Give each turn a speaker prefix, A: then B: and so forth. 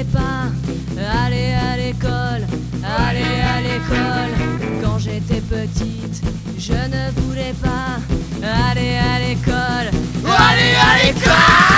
A: voulais pas aller à l'école, aller à l'école. Quand j'étais petite, je ne voulais pas aller à l'école, aller à l'école.